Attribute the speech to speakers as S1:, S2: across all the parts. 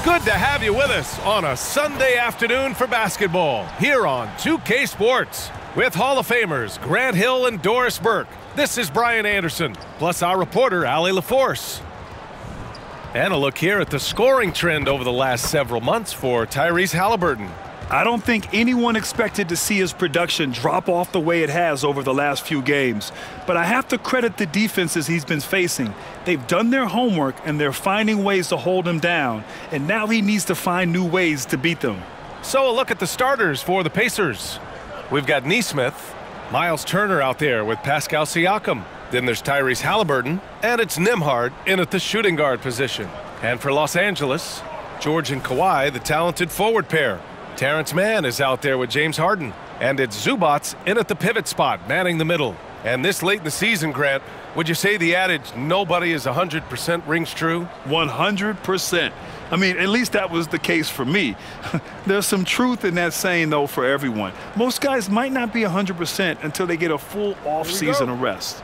S1: Good to have you with us on a Sunday afternoon for basketball here on 2K Sports. With Hall of Famers Grant Hill and Doris Burke, this is Brian Anderson, plus our reporter, Allie LaForce. And a look here at the scoring trend over the last several months for Tyrese Haliburton.
S2: I don't think anyone expected to see his production drop off the way it has over the last few games. But I have to credit the defenses he's been facing. They've done their homework, and they're finding ways to hold him down. And now he needs to find new ways to beat them.
S1: So a look at the starters for the Pacers. We've got Nesmith, Miles Turner out there with Pascal Siakam. Then there's Tyrese Haliburton, and it's Nembhard in at the shooting guard position. And for Los Angeles, George and Kawhi, the talented forward pair. Terrence Mann is out there with James Harden. And it's Zubac in at the pivot spot, manning the middle. And this late in the season, Grant, would you say the adage, nobody is 100% rings true?
S2: 100%. I mean, at least that was the case for me. There's some truth in that saying, though, for everyone. Most guys might not be 100% until they get a full off-season of rest.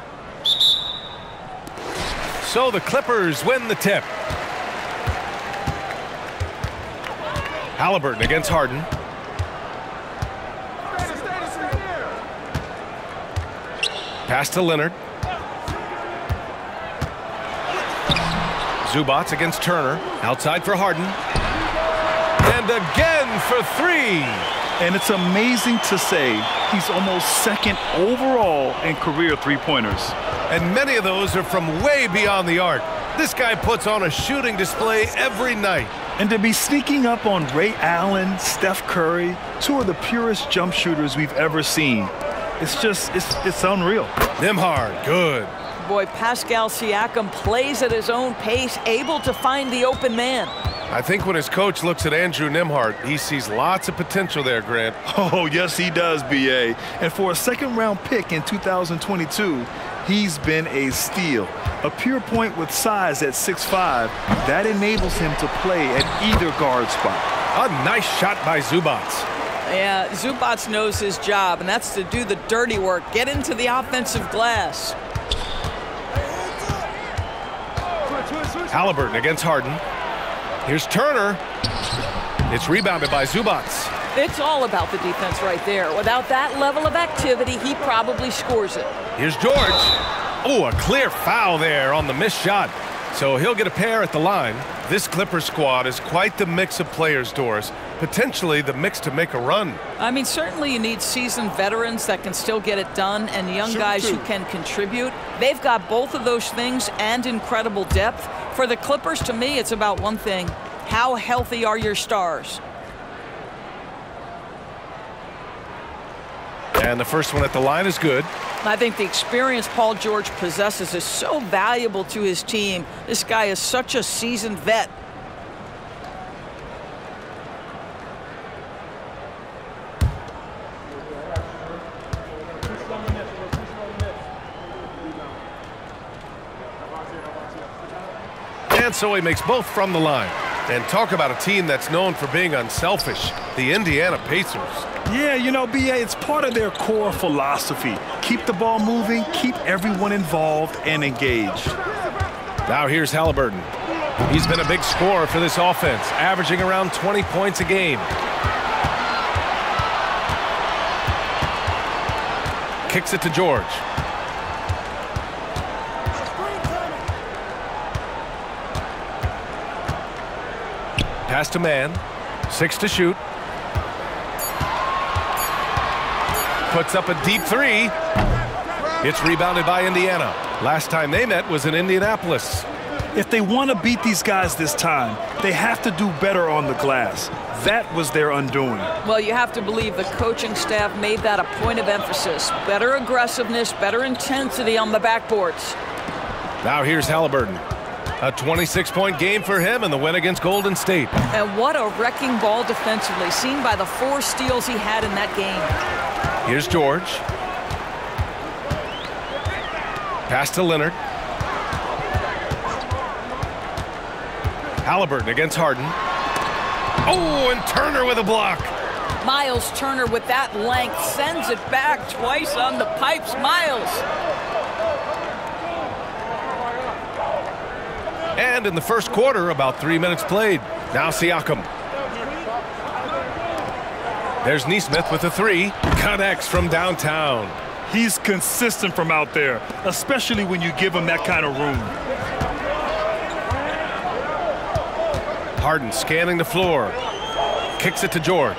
S1: So the Clippers win the tip. Haliburton against Harden. Pass to Leonard. Zubac against Turner. Outside for Harden. And again for three.
S2: And it's amazing to say he's almost second overall in career three-pointers.
S1: And many of those are from way beyond the arc. This guy puts on a shooting display every night.
S2: And to be sneaking up on Ray Allen, Steph Curry, two of the purest jump shooters we've ever seen. It's unreal.
S1: Nembhard, good.
S3: Boy, Pascal Siakam plays at his own pace, able to find the open man.
S1: I think when his coach looks at Andrew Nembhard, he sees lots of potential there, Grant.
S2: Oh, yes, he does, B.A. And for a second-round pick in 2022, he's been a steal. A pure point with size at 6'5", that enables him to play at either guard spot.
S1: A nice shot by Zubac.
S3: Yeah, Zubac knows his job, and that's to do the dirty work, get into the offensive glass.
S1: Haliburton against Harden. Here's Turner. It's rebounded by Zubac.
S3: It's all about the defense right there. Without that level of activity, he probably scores it.
S1: Here's George. Oh, a clear foul there on the missed shot. So he'll get a pair at the line. This Clippers squad is quite the mix of players, Doris. Potentially the mix to make a run.
S3: I mean, certainly you need seasoned veterans that can still get it done and young guys who can contribute. They've got both of those things and incredible depth. For the Clippers, to me, it's about one thing. How healthy are your stars?
S1: And the first one at the line is good.
S3: I think the experience Paul George possesses is so valuable to his team. This guy is such a seasoned vet.
S1: And so he makes both from the line. And talk about a team that's known for being unselfish, the Indiana Pacers.
S2: Yeah, you know, B.A., it's part of their core philosophy. Keep the ball moving, keep everyone involved and engaged.
S1: Now here's Haliburton. He's been a big scorer for this offense, averaging around 20 points a game. Kicks it to George. Pass to Mann. 6 to shoot. Puts up a deep three. It's rebounded by Indiana. Last time they met was in Indianapolis.
S2: If they want to beat these guys this time, they have to do better on the glass. That was their undoing.
S3: Well, you have to believe the coaching staff made that a point of emphasis. Better aggressiveness, better intensity on the backboards.
S1: Now here's Haliburton. A 26-point game for him in the win against Golden State.
S3: And what a wrecking ball defensively, seen by the 4 steals he had in that game.
S1: Here's George. Pass to Leonard. Haliburton against Harden. Oh, and Turner with a block.
S3: Miles Turner with that length sends it back twice on the pipes. Miles.
S1: And in the first quarter, about 3 minutes played. Now Siakam. There's Nesmith with a three. Connects from downtown.
S2: He's consistent from out there, especially when you give him that kind of room.
S1: Harden scanning the floor. Kicks it to George.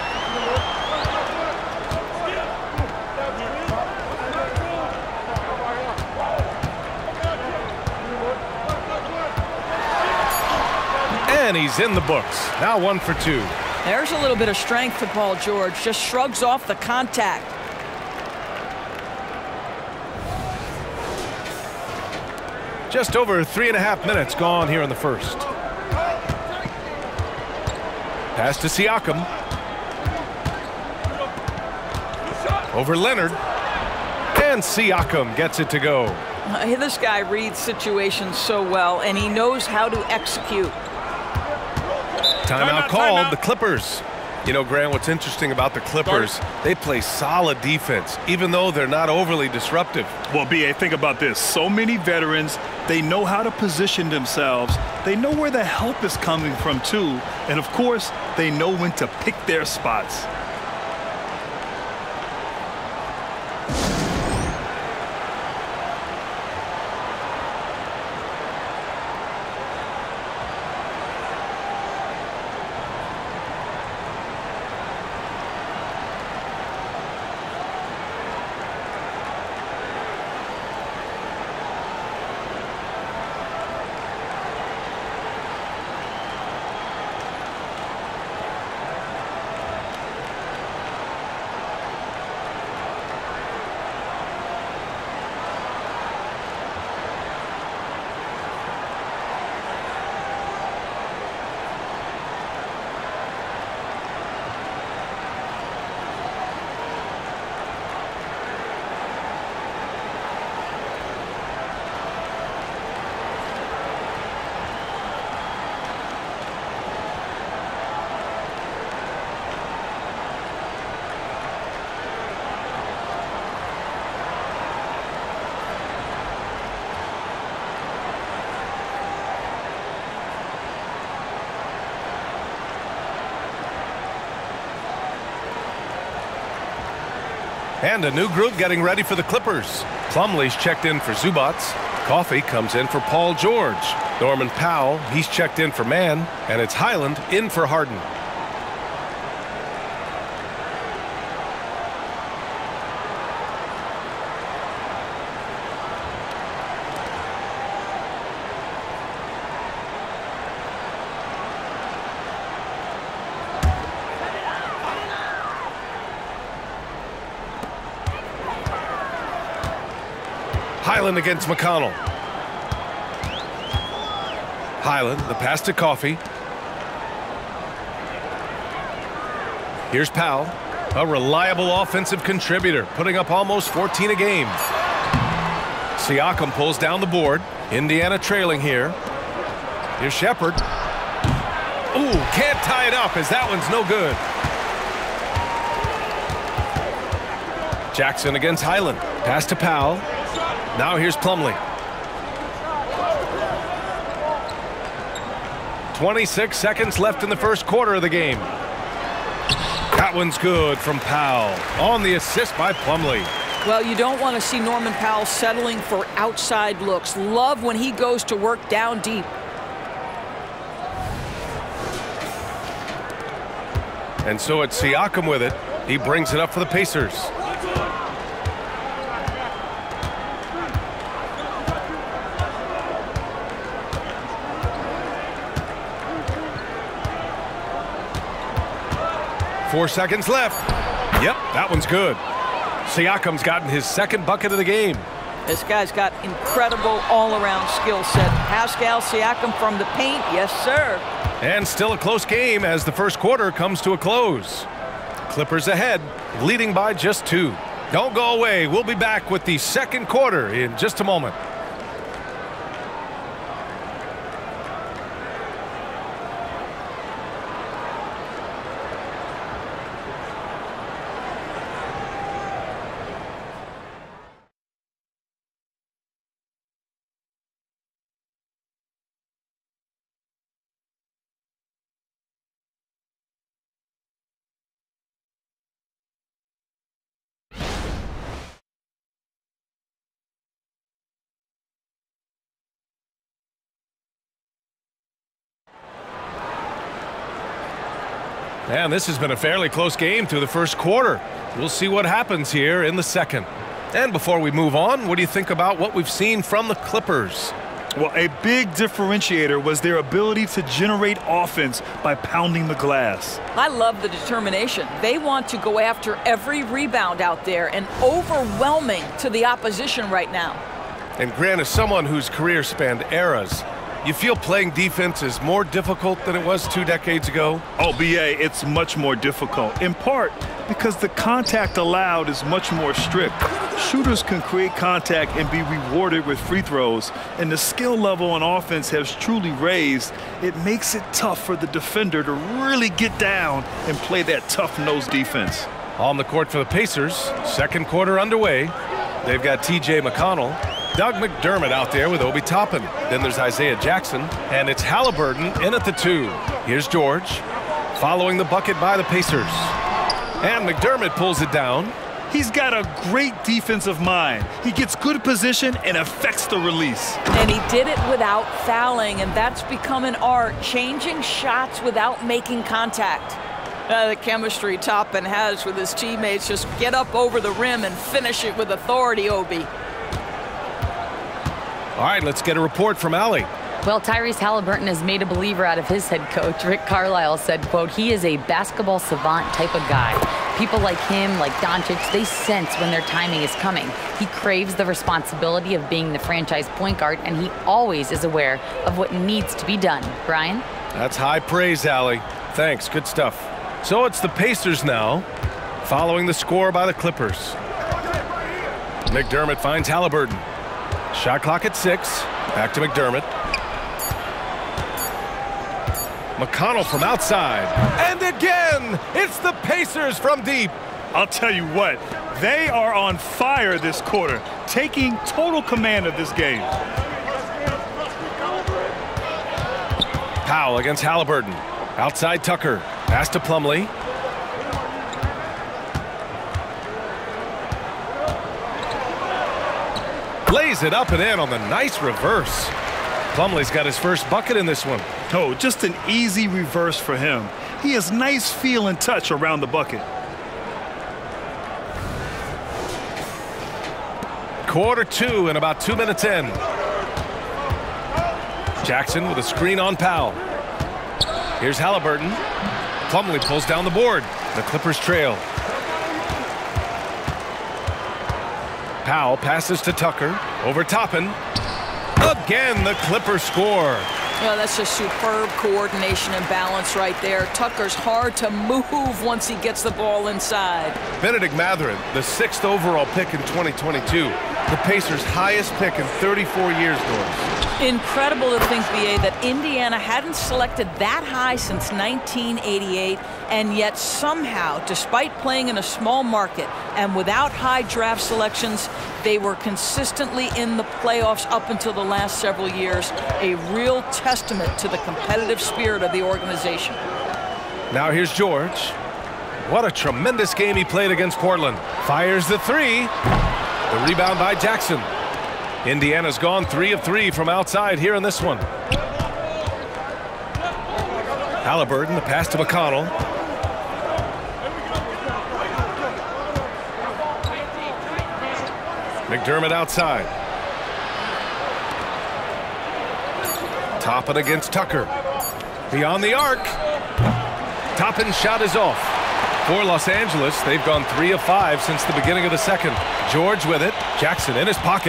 S1: And he's in the books. Now 1 for 2.
S3: There's a little bit of strength to Paul George. Just shrugs off the contact.
S1: Just over 3.5 minutes gone here in the first. Pass to Siakam. Over Leonard. And Siakam gets it to go.
S3: This guy reads situations so well, and he knows how to execute.
S1: Timeout called. The Clippers. You know, Grant, what's interesting about the Clippers, they play solid defense, even though they're not overly disruptive.
S2: Well, B.A., think about this. So many veterans, they know how to position themselves. They know where the help is coming from, too. And, of course, they know when to pick their spots.
S1: And a new group getting ready for the Clippers. Plumlee's checked in for Zubac. Coffee comes in for Paul George. Norman Powell, he's checked in for Mann. And it's Highland in for Harden. Highland against McConnell. Highland, the pass to Coffee. Here's Powell, a reliable offensive contributor, putting up almost 14 a game. Siakam pulls down the board. Indiana trailing here. Here's Shepherd. Ooh, can't tie it up as that one's no good. Jackson against Highland. Pass to Powell. Now here's Plumlee. 26 seconds left in the first quarter of the game. That one's good from Powell on the assist by Plumlee.
S3: Well, you don't want to see Norman Powell settling for outside looks. Love when he goes to work down deep.
S1: And so it's Siakam with it. He brings it up for the Pacers. Four seconds left. Yep, that one's good. Siakam's gotten his second bucket of the game.
S3: This guy's got incredible all-around skill set. Pascal Siakam from the paint, yes, sir.
S1: And still a close game as the first quarter comes to a close. Clippers ahead, leading by just 2. Don't go away. We'll be back with the second quarter in just a moment. And this has been a fairly close game through the first quarter. We'll see what happens here in the second. And before we move on, what do you think about what we've seen from the Clippers?
S2: Well, a big differentiator was their ability to generate offense by pounding the glass.
S3: I love the determination. They want to go after every rebound out there and overwhelming to the opposition right now.
S1: And Grant, as someone whose career spanned eras, you feel playing defense is more difficult than it was 2 decades ago?
S2: Oh, B.A., it's much more difficult, in part because the contact allowed is much more strict. Shooters can create contact and be rewarded with free throws, and the skill level on offense has truly raised. It makes it tough for the defender to really get down and play that tough-nosed defense.
S1: On the court for the Pacers, second quarter underway. They've got T.J. McConnell, Doug McDermott out there with Obi Toppin. Then there's Isaiah Jackson, and it's Haliburton in at the 2. Here's George, following the bucket by the Pacers. And McDermott pulls it down.
S2: He's got a great defensive mind. He gets good position and affects the release.
S3: And he did it without fouling, and that's become an art, changing shots without making contact. The chemistry Toppin has with his teammates, just get up over the rim and finish it with authority, Obi.
S1: All right, let's get a report from Allie.
S4: Well, Tyrese Haliburton has made a believer out of his head coach. Rick Carlisle said, quote, he is a basketball savant type of guy. People like him, like Doncic, they sense when their timing is coming. He craves the responsibility of being the franchise point guard, and he always is aware of what needs to be done. Brian?
S1: That's high praise, Allie. Thanks, good stuff. So it's the Pacers now, following the score by the Clippers. McDermott finds Haliburton. Shot clock at 6. Back to McDermott. McConnell from outside. And again, it's the Pacers from deep.
S2: I'll tell you what, they are on fire this quarter, taking total command of this game.
S1: Powell against Haliburton. Outside Tucker. Pass to Plumlee. Lays it up and in on the nice reverse. Plumlee's got his first bucket in this one.
S2: Oh, just an easy reverse for him. He has nice feel and touch around the bucket.
S1: Quarter 2 and about 2 minutes in. Jackson with a screen on Powell. Here's Haliburton. Plumlee pulls down the board. The Clippers trail. Powell passes to Tucker. Over Toppin. Again, the Clippers score.
S3: Well, that's just superb coordination and balance right there. Tucker's hard to move once he gets the ball inside.
S1: Bennedict Mathurin, the 6th overall pick in 2022. The Pacers' highest pick in 34 years, Doris.
S3: Incredible to think, B.A., that Indiana hadn't selected that high since 1988, and yet somehow, despite playing in a small market and without high draft selections, they were consistently in the playoffs up until the last several years. A real testament to the competitive spirit of the organization.
S1: Now here's George. What a tremendous game he played against Portland. Fires the 3. The rebound by Jackson. Indiana's gone 3 of 3 from outside here in this one. Haliburton, the pass to McConnell. McDermott outside. Toppin against Tucker. Beyond the arc. Toppin's shot is off. For Los Angeles, they've gone 3 of 5 since the beginning of the second. George with it. Jackson in his pocket.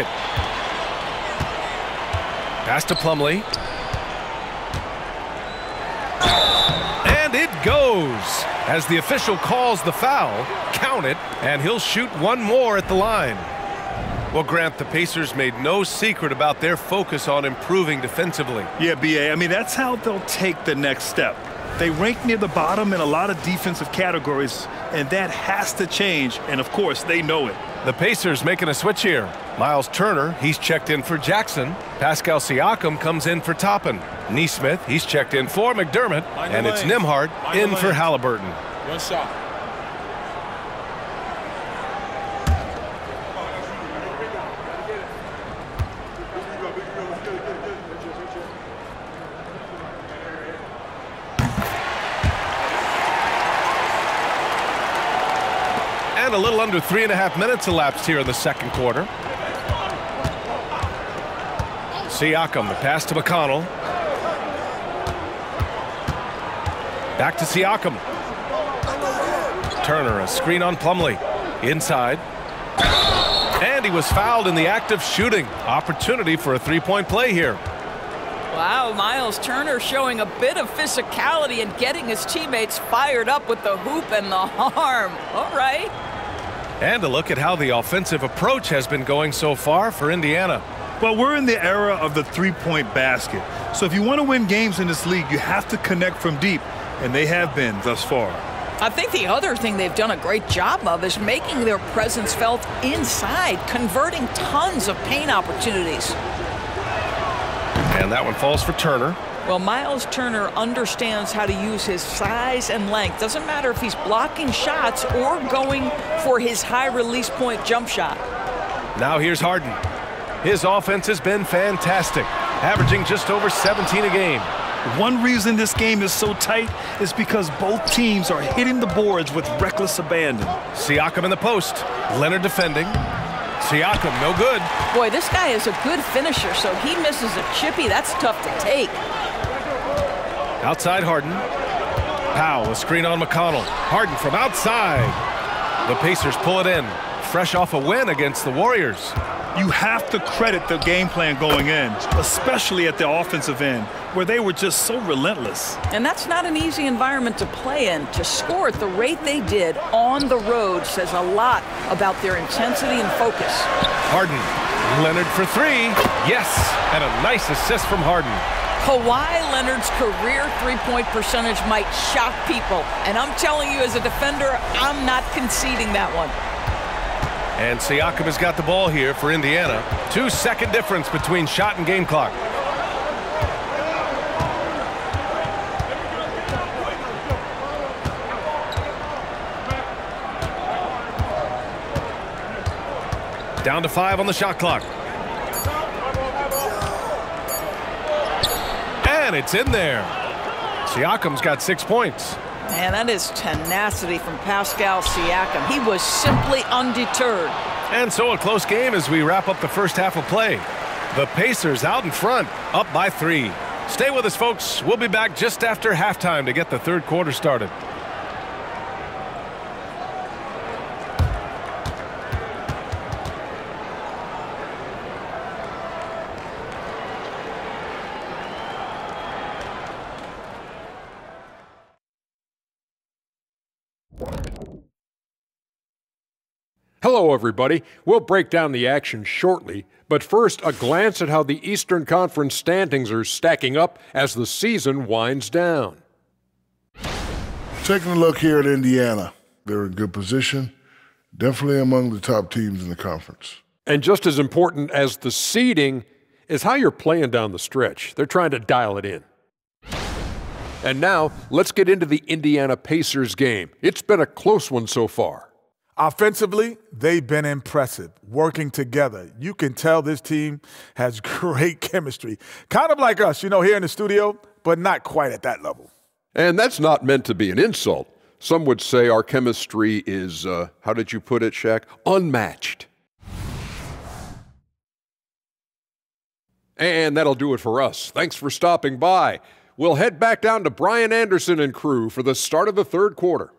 S1: Pass to Plumlee. And it goes. As the official calls the foul, count it, and he'll shoot one more at the line. Well, Grant, the Pacers made no secret about their focus on improving defensively.
S2: Yeah, B.A., I mean, that's how they'll take the next step. They rank near the bottom in a lot of defensive categories, and that has to change, and of course, they know it.
S1: The Pacers making a switch here. Miles Turner, he's checked in for Jackson. Pascal Siakam comes in for Toppin. Nesmith, he's checked in for McDermott. And it's Nembhard in for Haliburton.
S5: One shot.
S1: And a little under 3.5 minutes elapsed here in the second quarter. Siakam, the pass to McConnell. Back to Siakam. Turner, a screen on Plumlee. Inside. And he was fouled in the act of shooting. Opportunity for a three-point play here.
S3: Wow, Miles Turner showing a bit of physicality and getting his teammates fired up with the hoop and the arm. All right.
S1: And a look at how the offensive approach has been going so far for Indiana.
S2: Well, we're in the era of the three-point basket. So if you want to win games in this league, you have to connect from deep, and they have been thus far.
S3: I think the other thing they've done a great job of is making their presence felt inside, converting tons of paint opportunities.
S1: And that one falls for Turner.
S3: Well, Miles Turner understands how to use his size and length. Doesn't matter if he's blocking shots or going for his high release point jump shot.
S1: Now here's Harden. His offense has been fantastic, averaging just over 17 a game.
S2: One reason this game is so tight is because both teams are hitting the boards with reckless abandon.
S1: Siakam in the post. Leonard defending. Siakam, no good.
S3: Boy, this guy is a good finisher, so he misses a chippy. That's tough to take.
S1: Outside Harden. Powell, a screen on McConnell. Harden from outside. The Pacers pull it in. Fresh off a win against the Warriors.
S2: You have to credit the game plan going in, especially at the offensive end, where they were just so relentless.
S3: And that's not an easy environment to play in. To score at the rate they did on the road says a lot about their intensity and focus.
S1: Harden. Leonard for three. Yes, and a nice assist from Harden.
S3: Kawhi Leonard's career three-point percentage might shock people. And I'm telling you, as a defender, I'm not conceding that one.
S1: And Siakam has got the ball here for Indiana. 2-second difference between shot and game clock. Down to 5 on the shot clock. And it's in there. Siakam's got 6 points.
S3: Man, that is tenacity from Pascal Siakam. He was simply undeterred.
S1: And so a close game as we wrap up the first half of play. The Pacers out in front, up by 3. Stay with us, folks. We'll be back just after halftime to get the third quarter started.
S5: Hello, everybody. We'll break down the action shortly, but first, a glance at how the Eastern Conference standings are stacking up as the season winds down.
S6: Taking a look here at Indiana, they're in good position, definitely among the top teams in the conference.
S5: And just as important as the seeding is how you're playing down the stretch. They're trying to dial it in. And now, let's get into the Indiana Pacers game. It's been a close one so far.
S7: Offensively, they've been impressive, working together. You can tell this team has great chemistry. Kind of like us, here in the studio, but not quite at that level.
S5: And that's not meant to be an insult. Some would say our chemistry is, how did you put it, Shaq? Unmatched. And that'll do it for us. Thanks for stopping by. We'll head back down to Brian Anderson and crew for the start of the third quarter.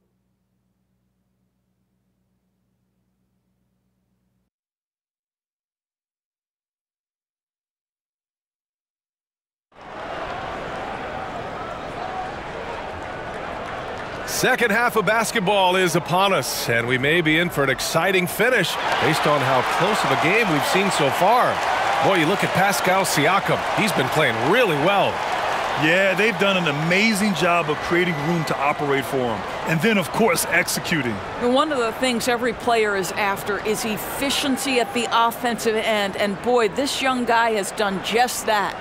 S1: Second half of basketball is upon us, and we may be in for an exciting finish based on how close of a game we've seen so far. Boy, you look at Pascal Siakam. He's been playing really well.
S2: Yeah, they've done an amazing job of creating room to operate for him. And then, of course, executing.
S3: One of the things every player is after is efficiency at the offensive end. And boy, this young guy has done just that.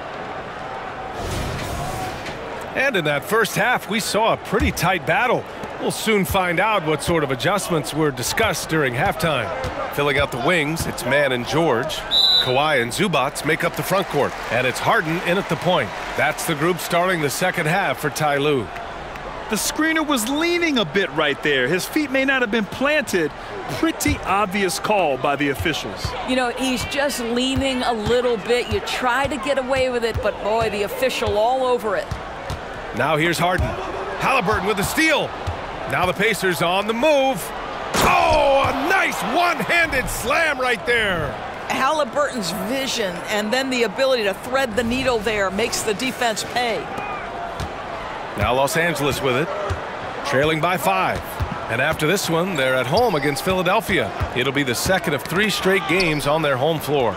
S1: And in that first half, we saw a pretty tight battle. We'll soon find out what sort of adjustments were discussed during halftime. Filling out the wings, it's Mann and George. Kawhi and Zubac make up the front court. And it's Harden in at the point. That's the group starting the second half for Ty Lue.
S2: The screener was leaning a bit right there. His feet may not have been planted. Pretty obvious call by the officials.
S3: You know, he's just leaning a little bit. You try to get away with it, but boy, the official all over it.
S1: Now here's Harden. Haliburton with a steal. Now the Pacers on the move. Oh, a nice one-handed slam right there.
S3: Haliburton's vision and then the ability to thread the needle there makes the defense pay.
S1: Now Los Angeles with it, trailing by 5. And after this one, they're at home against Philadelphia. It'll be the second of 3 straight games on their home floor.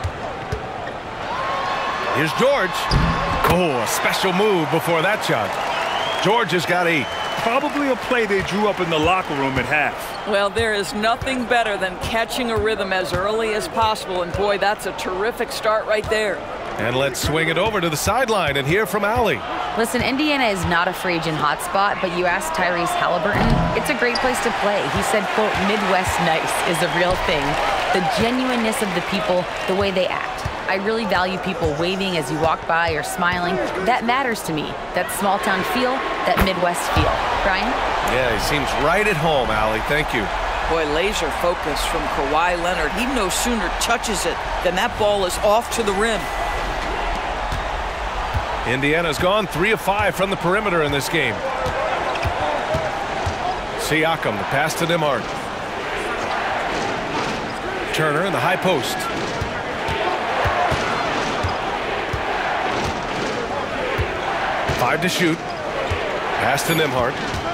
S1: Here's George. Oh, a special move before that shot. George has got 8.
S2: Probably a play they drew up in the locker room at half.
S3: Well, there is nothing better than catching a rhythm as early as possible, and boy, that's a terrific start right there.
S1: And let's swing it over to the sideline and hear from Allie.
S4: Listen, Indiana is not a free agent hotspot, but you asked Tyrese Haliburton, it's a great place to play. He said, quote, Midwest nice is a real thing. The genuineness of the people, the way they act. I really value people waving as you walk by or smiling. That matters to me. That small town feel, that Midwest feel. Brian?
S1: Yeah, he seems right at home, Allie. Thank you.
S3: Boy, laser focus from Kawhi Leonard. He no sooner touches it than that ball is off to the rim.
S1: Indiana's gone 3 of 5 from the perimeter in this game. Siakam, the pass to Nembhard. Turner in the high post. Five to shoot. Pass to Nembhard.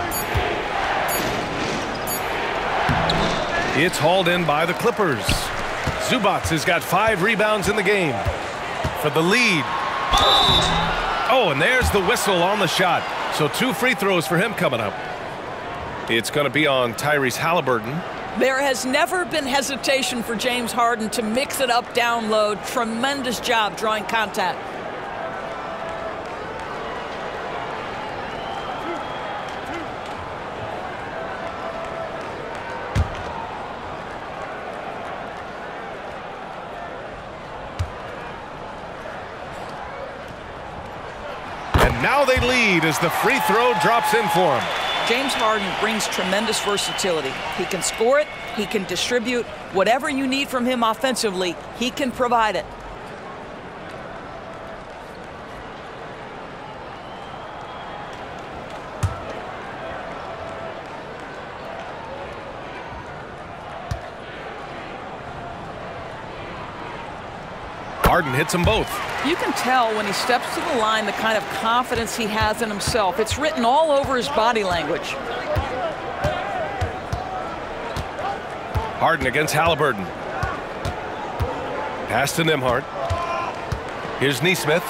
S1: It's hauled in by the Clippers. Zubac has got 5 rebounds in the game for the lead. Oh, and there's the whistle on the shot. So 2 free throws for him coming up. It's going to be on Tyrese Haliburton.
S3: There has never been hesitation for James Harden to mix it up down low. Tremendous job drawing contact.
S1: Now they lead as the free throw drops in for him.
S3: James Harden brings tremendous versatility. He can score it, he can distribute. Whatever you need from him offensively, he can provide it.
S1: Harden hits them both.
S3: You can tell when he steps to the line the kind of confidence he has in himself. It's written all over his body language.
S1: Harden against Haliburton. Pass to Nembhard. Here's Nesmith.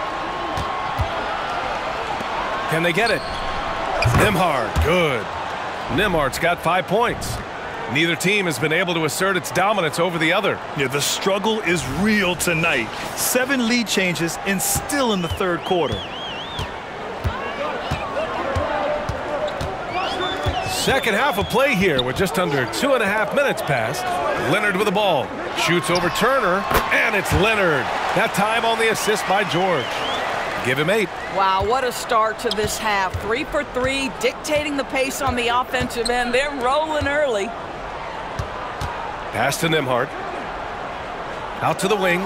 S1: Can they get it? Nembhard, good. Nembhard's got 5 points. Neither team has been able to assert its dominance over the other.
S2: Yeah, the struggle is real tonight. 7 lead changes and still in the third quarter.
S1: Second half of play here with just under 2.5 minutes passed. Leonard with the ball. Shoots over Turner, and it's Leonard. That time on the assist by George. Give him 8.
S3: Wow, what a start to this half. 3 for 3, dictating the pace on the offensive end. They're rolling early.
S1: Pass to Nembhard. Out to the wing.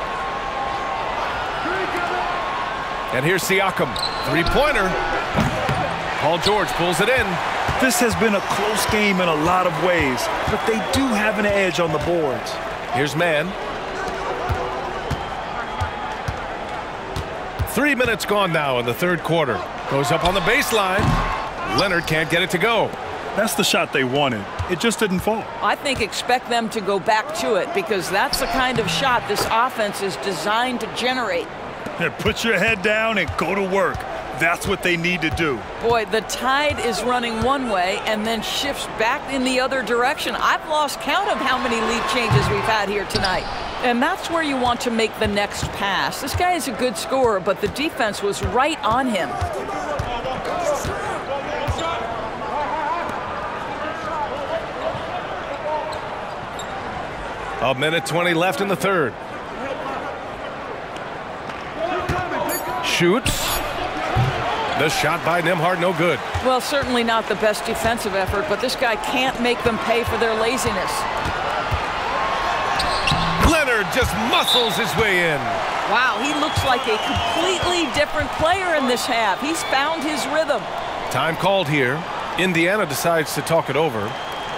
S1: And here's Siakam. 3-pointer. Paul George pulls it in.
S2: This has been a close game in a lot of ways, but they do have an edge on the boards.
S1: Here's Mann. 3 minutes gone now in the third quarter. Goes up on the baseline. Leonard can't get it to go.
S2: That's the shot they wanted. It just didn't fall.
S3: I think expect them to go back to it because that's the kind of shot this offense is designed to generate.
S2: Yeah, put your head down and go to work. That's what they need to do.
S3: Boy, the tide is running one way and then shifts back in the other direction. I've lost count of how many lead changes we've had here tonight. And that's where you want to make the next pass. This guy is a good scorer, but the defense was right on him.
S1: A minute 20 left in the third. Shoots. The shot by Nembhard, no good.
S3: Well, certainly not the best defensive effort, but this guy can't make them pay for their laziness.
S1: Leonard just muscles his way in.
S3: Wow, he looks like a completely different player in this half. He's found his rhythm.
S1: Time called here. Indiana decides to talk it over.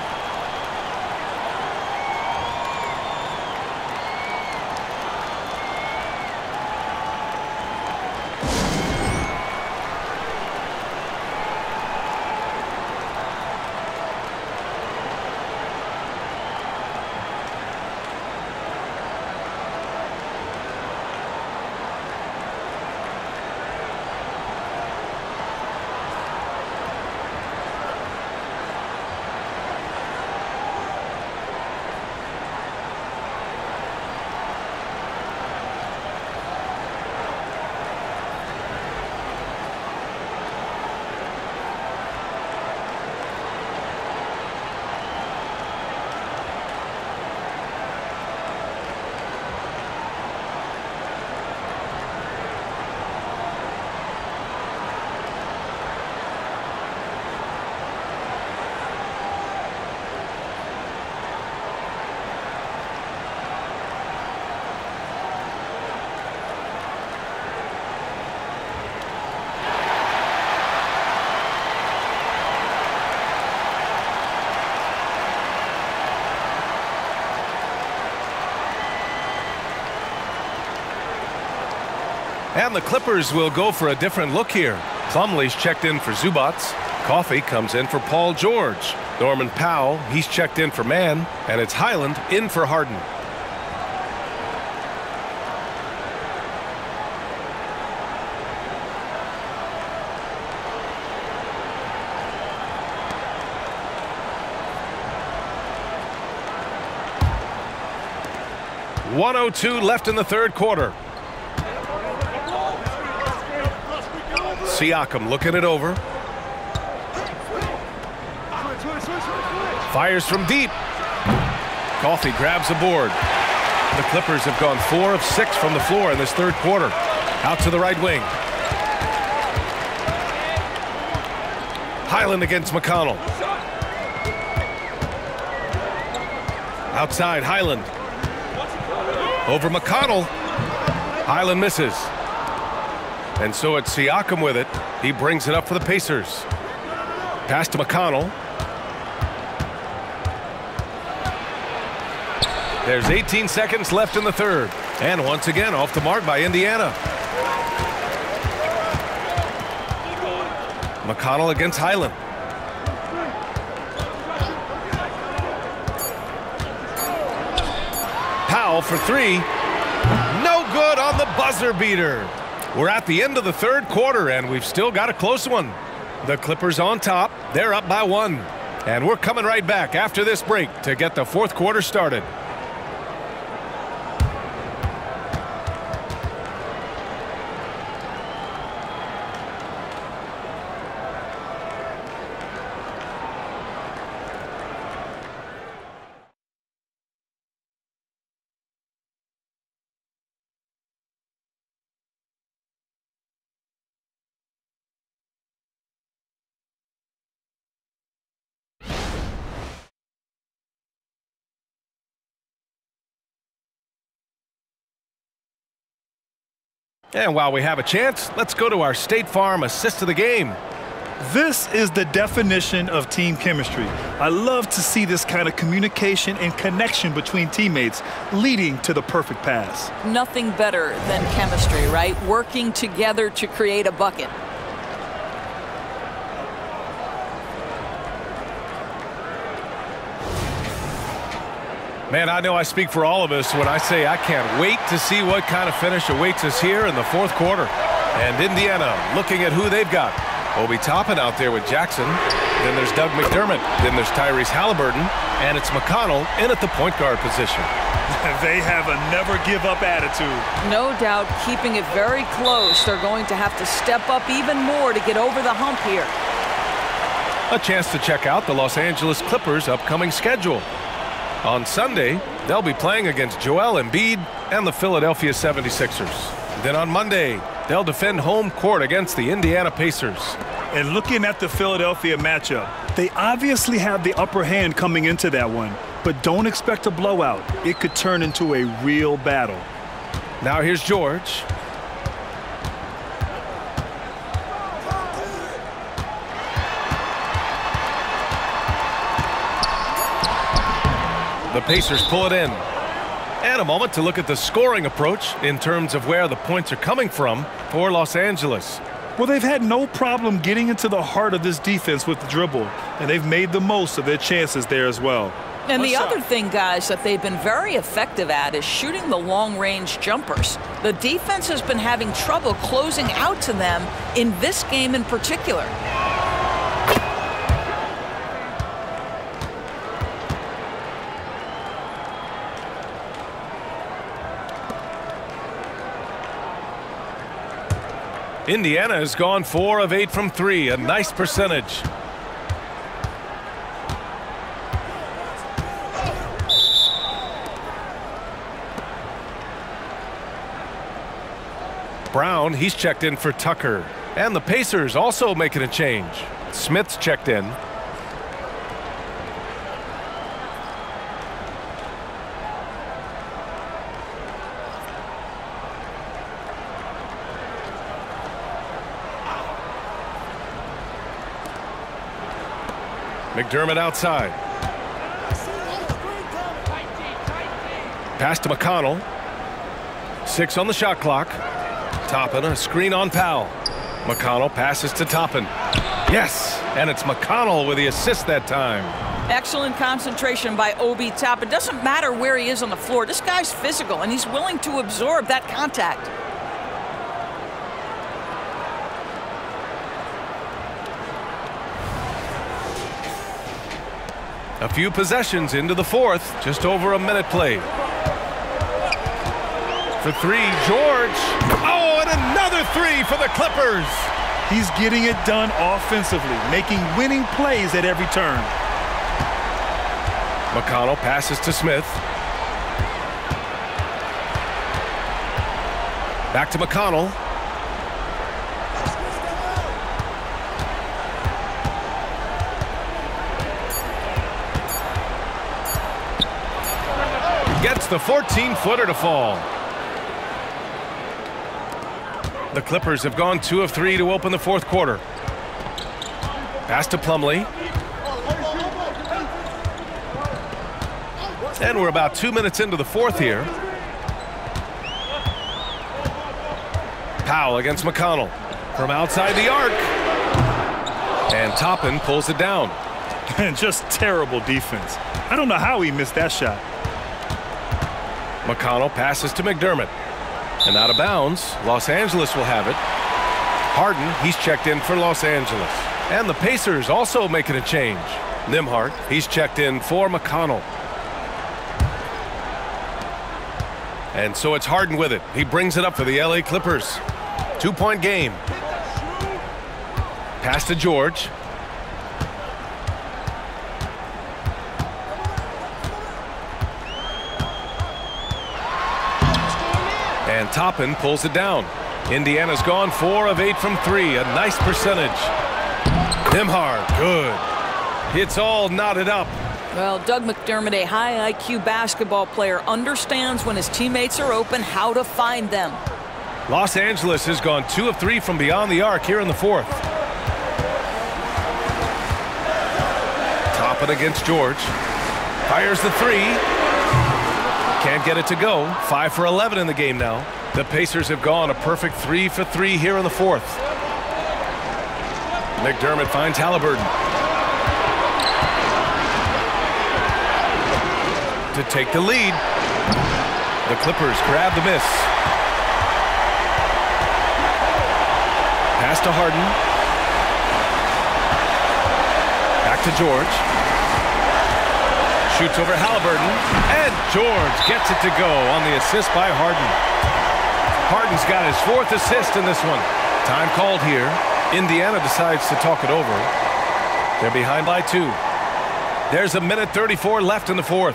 S1: And the Clippers will go for a different look here. Plumlee's checked in for Zubac. Coffey comes in for Paul George. Norman Powell, he's checked in for Mann. And it's Highland in for Harden. .102 left in the third quarter. Siakam looking it over. Fires from deep. Coffey grabs a board. The Clippers have gone 4 of 6 from the floor in this third quarter. Out to the right wing. Highland against McConnell. Outside Highland. Over McConnell. Highland misses. And so it's Siakam with it. He brings it up for the Pacers. Pass to McConnell. There's 18 seconds left in the third. And once again off the mark by Indiana. McConnell against Highland. Powell for 3. No good on the buzzer beater. We're at the end of the third quarter, and we've still got a close one. The Clippers on top. They're up by 1. And we're coming right back after this break to get the fourth quarter started. And while we have a chance, let's go to our State Farm assist of the game.
S2: This is the definition of team chemistry. I love to see this kind of communication and connection between teammates leading to the perfect pass.
S3: Nothing better than chemistry, right? Working together to create a bucket.
S1: Man, I know I speak for all of us when I say I can't wait to see what kind of finish awaits us here in the fourth quarter. And Indiana looking at who they've got. Obi Toppin out there with Jackson. Then there's Doug McDermott. Then there's Tyrese Halliburton. And it's McConnell in at the point guard position.
S2: They have a never-give-up attitude.
S3: No doubt keeping it very close. They're going to have to step up even more to get over the hump here.
S1: A chance to check out the Los Angeles Clippers' upcoming schedule. On Sunday, they'll be playing against Joel Embiid and the Philadelphia 76ers. Then on Monday, They'll defend home court against the Indiana Pacers.
S2: And looking at the Philadelphia matchup, they obviously have the upper hand coming into that one, but don't expect a blowout. It could turn into a real battle.
S1: Now here's George. The Pacers pull it in. And a moment to look at the scoring approach in terms of where the points are coming from for Los Angeles.
S2: Well, they've had no problem getting into the heart of this defense with the dribble, and they've made the most of their chances there as well.
S3: And the other thing, guys, that they've been very effective at is shooting the long-range jumpers. The defense has been having trouble closing out to them in this game in particular.
S1: Indiana has gone 4 of 8 from 3, a nice percentage. Brown, he's checked in for Tucker. And the Pacers also making a change. Smith's checked in. McDermott outside. Pass to McConnell. 6 on the shot clock. Toppin, a screen on Powell. McConnell passes to Toppin. Yes, and it's McConnell with the assist that time.
S3: Excellent concentration by Obi Toppin. It doesn't matter where he is on the floor. This guy's physical, and he's willing to absorb that contact.
S1: A few possessions into the fourth, just over a minute played. For 3, George. Oh, and another 3 for the Clippers.
S2: He's getting it done offensively, making winning plays at every turn.
S1: McConnell passes to Smith. Back to McConnell. Gets the 14-footer to fall. The Clippers have gone 2 of 3 to open the fourth quarter. Pass to Plumlee. And we're about 2 minutes into the fourth here. Powell against McConnell from outside the arc. And Toppin pulls it down.
S2: And just terrible defense. I don't know how he missed that shot.
S1: McConnell passes to McDermott. And out of bounds, Los Angeles will have it. Harden, he's checked in for Los Angeles. And the Pacers also making a change. Nembhard, he's checked in for McConnell. And so it's Harden with it. He brings it up for the LA Clippers. 2-point game. Pass to George. And Toppin pulls it down. Indiana's gone 4 of 8 from 3, a nice percentage. Nembhard, good. It's all knotted up.
S3: Well, Doug McDermott, a high IQ basketball player, understands when his teammates are open how to find them.
S1: Los Angeles has gone 2 of 3 from beyond the arc here in the fourth. Toppin against George. Fires the 3. Can't get it to go. 5 for 11 in the game now. The Pacers have gone a perfect 3 for 3 here in the fourth. McDermott finds Halliburton. To take the lead. The Clippers grab the miss. Pass to Harden. Back to George. Shoots over Halliburton. And George gets it to go on the assist by Harden. Harden's got his 4th assist in this one. Time called here. Indiana decides to talk it over. They're behind by 2. There's a minute 34 left in the fourth.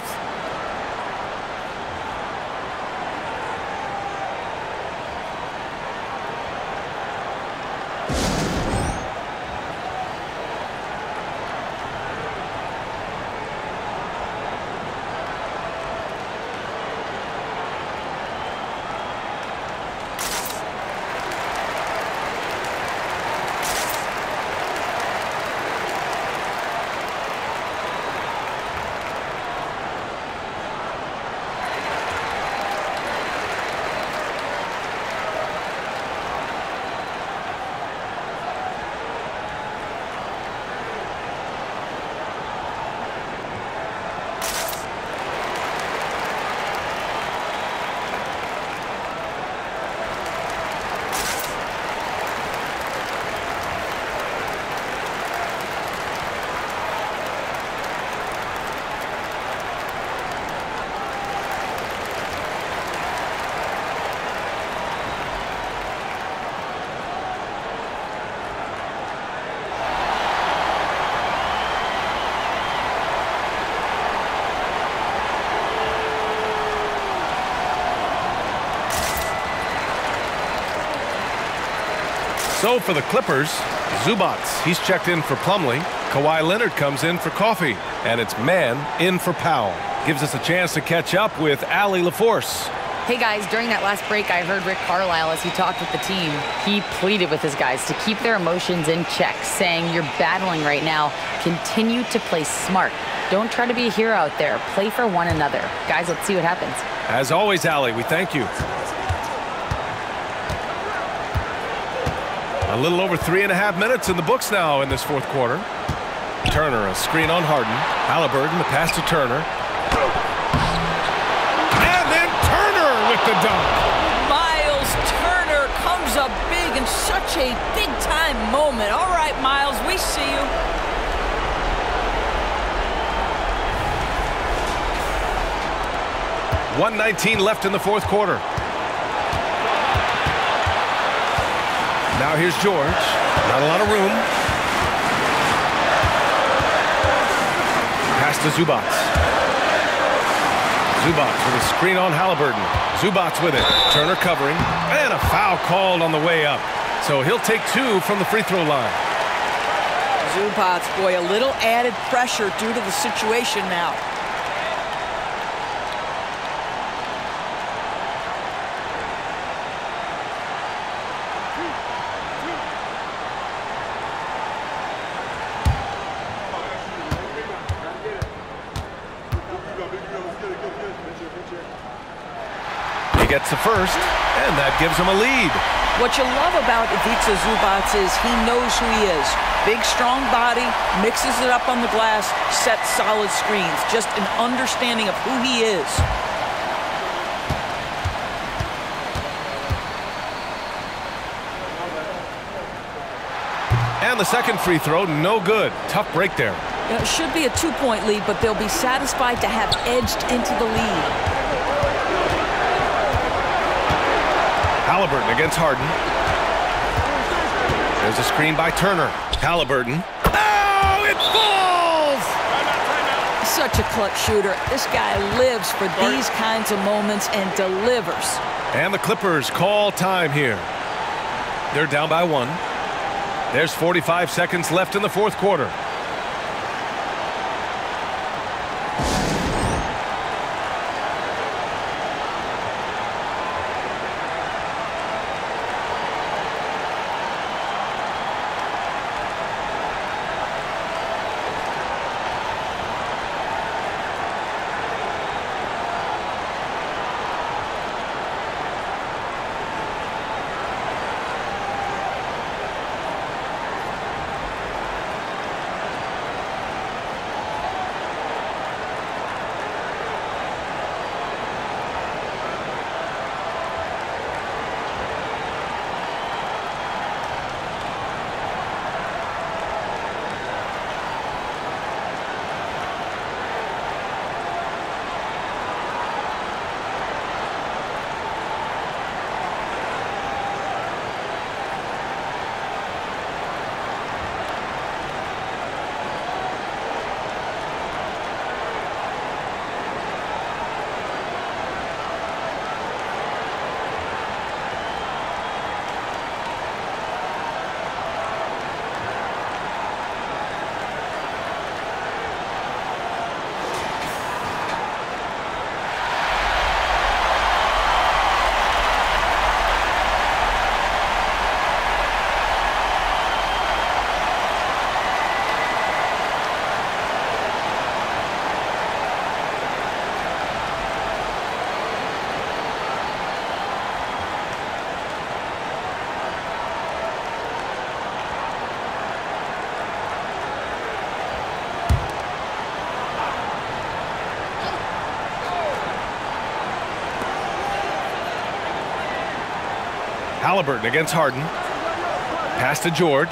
S1: So for the Clippers, Zubats, he's checked in for Plumlee. Kawhi Leonard comes in for Coffee. And it's Mann in for Powell. Gives us a chance to catch up with Allie LaForce.
S4: Hey guys, during that last break, I heard Rick Carlisle as he talked with the team. He pleaded with his guys to keep their emotions in check, saying, you're battling right now. Continue to play smart. Don't try to be a hero out there. Play for one another. Guys, let's see what happens.
S1: As always, Allie, we thank you. A little over 3.5 minutes in the books now in this fourth quarter. Turner, a screen on Harden. Haliburton, the pass to Turner. With the dunk.
S3: Miles Turner comes up big in such a big-time moment. All right, Miles, we see you.
S1: .119 left in the fourth quarter. Now here's George. Not a lot of room. Pass to Zubats. Zubats with a screen on Haliburton. Zubats with it. Turner covering. And a foul called on the way up. So he'll take 2 from the free throw line.
S3: Zubats, boy, a little added pressure due to the situation now.
S1: He gets the first, and that gives him a lead.
S3: What you love about Ivica Zubats is he knows who he is. Big, strong body, mixes it up on the glass, sets solid screens. Just an understanding of who he is.
S1: And the second free throw, no good. Tough break there.
S3: It should be a 2-point lead, but they'll be satisfied to have edged into the lead.
S1: Haliburton against Harden. There's a screen by Turner. Haliburton. Oh, it falls!
S3: Such a clutch shooter. This guy lives for these kinds of moments and delivers.
S1: And the Clippers call time here. They're down by 1. There's 45 seconds left in the fourth quarter. Haliburton against Harden. Pass to George.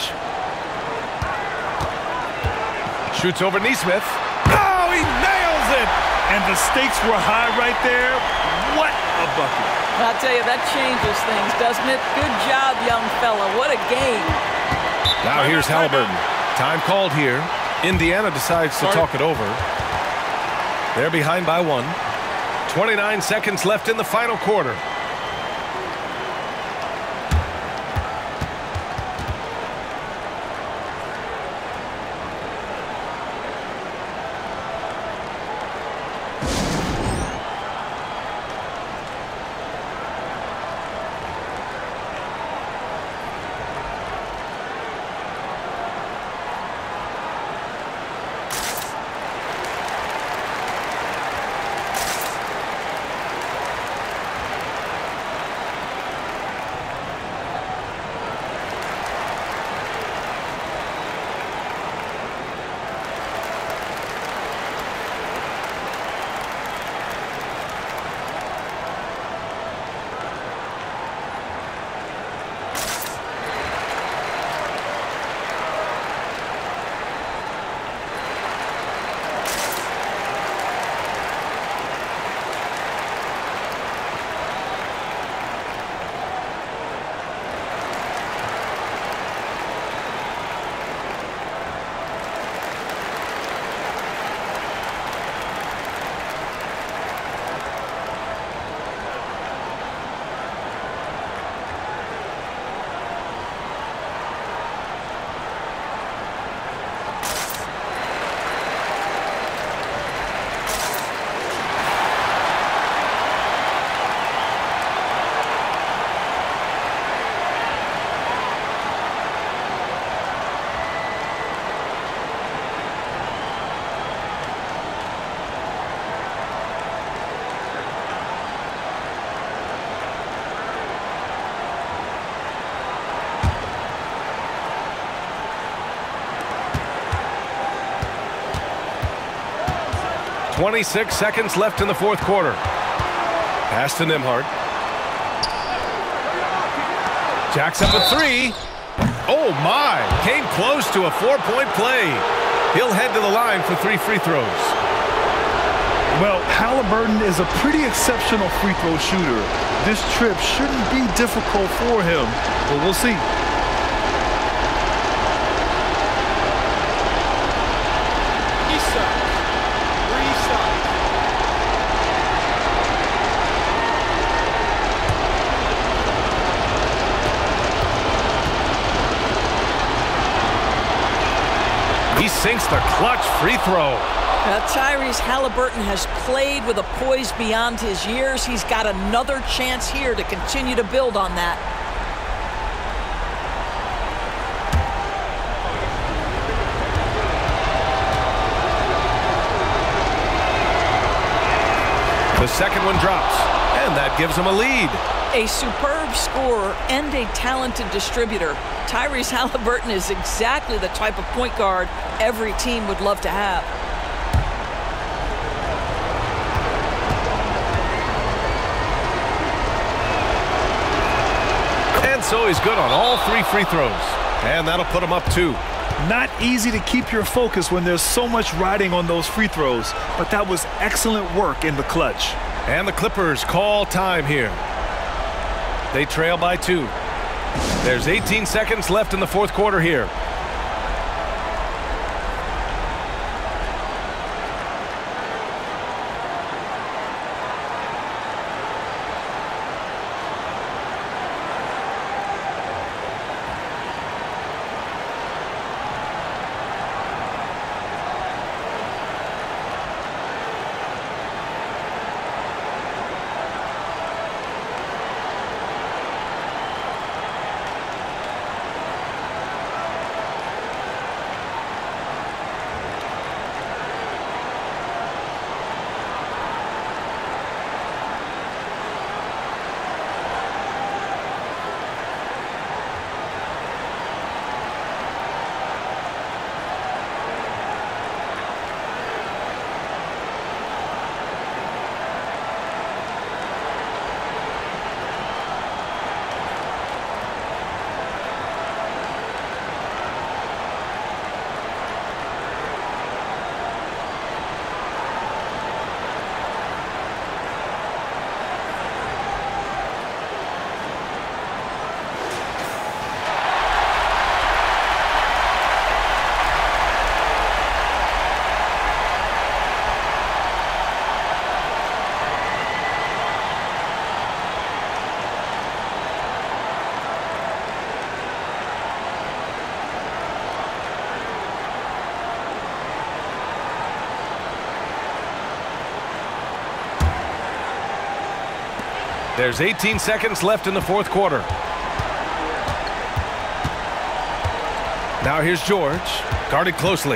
S1: Shoots over Nesmith. Oh, he nails it!
S2: And the stakes were high right there. What a bucket.
S3: I'll tell you, that changes things, doesn't it? Good job, young fella. What a game.
S1: Now here's Haliburton. Time called here. Indiana decides to talk it over. They're behind by 1. 29 seconds left in the final quarter. 26 seconds left in the fourth quarter. Pass to Nembhard. Jacks up a three. Oh, my. Came close to a 4-point play. He'll head to the line for 3 free throws.
S2: Well, Haliburton is a pretty exceptional free throw shooter. This trip shouldn't be difficult for him, but we'll see.
S1: He sinks the clutch free throw.
S3: Tyrese Haliburton has played with a poise beyond his years. He's got another chance here to continue to build on that.
S1: The second one drops, and that gives him a lead.
S3: A superb scorer and a talented distributor. Tyrese Haliburton is exactly the type of point guard every team would love to have.
S1: And so he's good on all 3 free throws. And that'll put him up 2.
S2: Not easy to keep your focus when there's so much riding on those free throws, but that was excellent work in the clutch.
S1: And the Clippers call time here. They trail by 2. There's 18 seconds left in the fourth quarter here. There's 18 seconds left in the fourth quarter. Now here's George, guarded closely.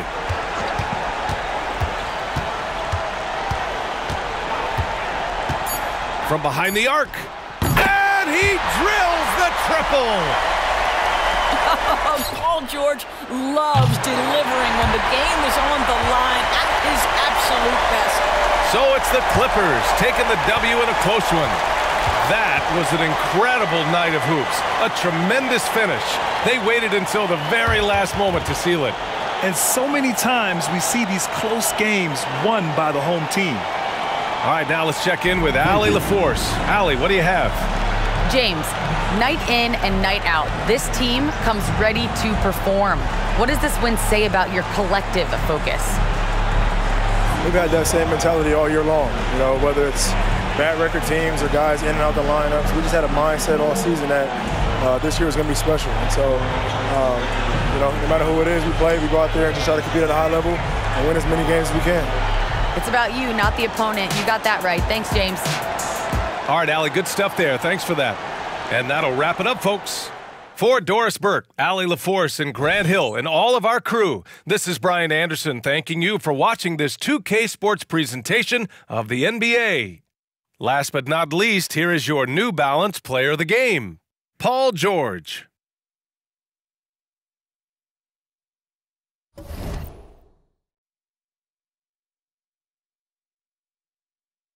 S1: From behind the arc. And he drills the triple.
S3: Paul George loves delivering when the game is on the line at his absolute best.
S1: So it's the Clippers taking the W in a close one. That was an incredible night of hoops. A tremendous finish. They waited until the very last moment to seal it.
S2: And so many times we see these close games won by the home team.
S1: All right, now let's check in with Allie LaForce. Allie, what do you have?
S4: James, night in and night out, this team comes ready to perform. What does this win say about your collective focus?
S8: We've had that same mentality all year long, you know, whether it's bad record teams or guys in and out the lineups. We just had a mindset all season that this year was going to be special. And so, you know, no matter who it is we play, we go out there and just try to compete at a high level and win as many games as we can.
S4: It's about you, not the opponent. You got that right. Thanks, James.
S1: All right, Allie, good stuff there. Thanks for that. And that'll wrap it up, folks. For Doris Burke, Allie LaForce, and Grant Hill, and all of our crew, this is Brian Anderson thanking you for watching this 2K Sports presentation of the NBA. Last but not least, here is your New Balance Player of the Game, Paul George.